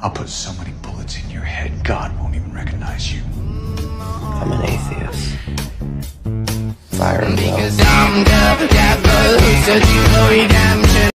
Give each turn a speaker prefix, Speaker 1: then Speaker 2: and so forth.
Speaker 1: I'll put so many bullets in your head, God won't even recognize you.
Speaker 2: I'm an atheist. Fire and
Speaker 3: Because I'm the devil who said you know redemption.